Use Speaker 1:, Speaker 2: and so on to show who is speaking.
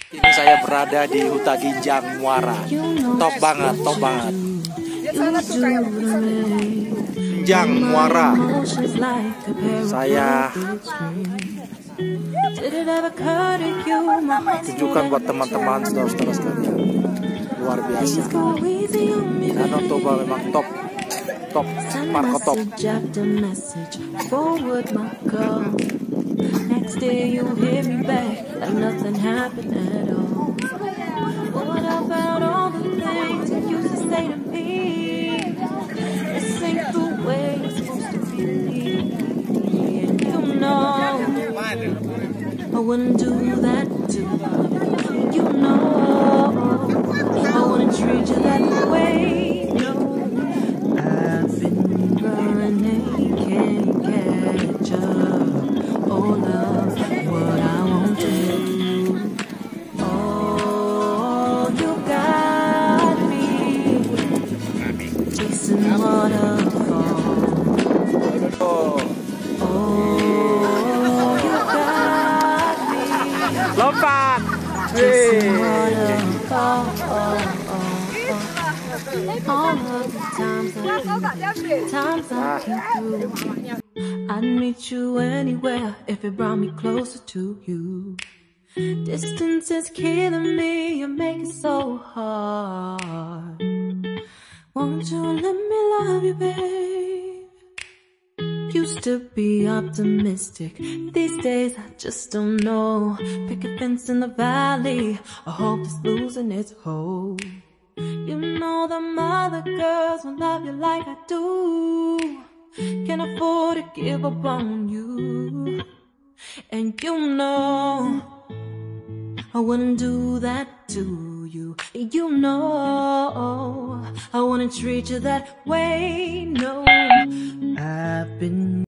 Speaker 1: Ini saya berada di Huta Ginjang Muara. Top banget, top banget. Ginjang Muara. Saya tunjukkan buat teman-teman, saudara-saudara sekalian. Luar biasa. Danau Toba memang top. Top, Marco top.
Speaker 2: Next day you hit me back like nothing happened at all. What about all the things you used to say to me? This ain't the way it's supposed to be. And you know I wouldn't do that to you. You know I wouldn't treat you that way. No, I've been running, can't catch up. Oh love, what I won't do. Oh, you got me chasing waterfalls. Oh, you got me
Speaker 1: Lompat.
Speaker 2: chasing waterfalls. All of the times I came through. I'd meet you anywhere if it brought me closer to you. Distance is killing me, you make it so hard. Won't you let me love you, babe? Used to be optimistic, these days I just don't know. Pick a fence in the valley, I hope it's losing its hold. You know them other girls won't love you like I do. Can't afford to give up on you. And you know I wouldn't do that to you. You know I wouldn't treat you that way. No, I've been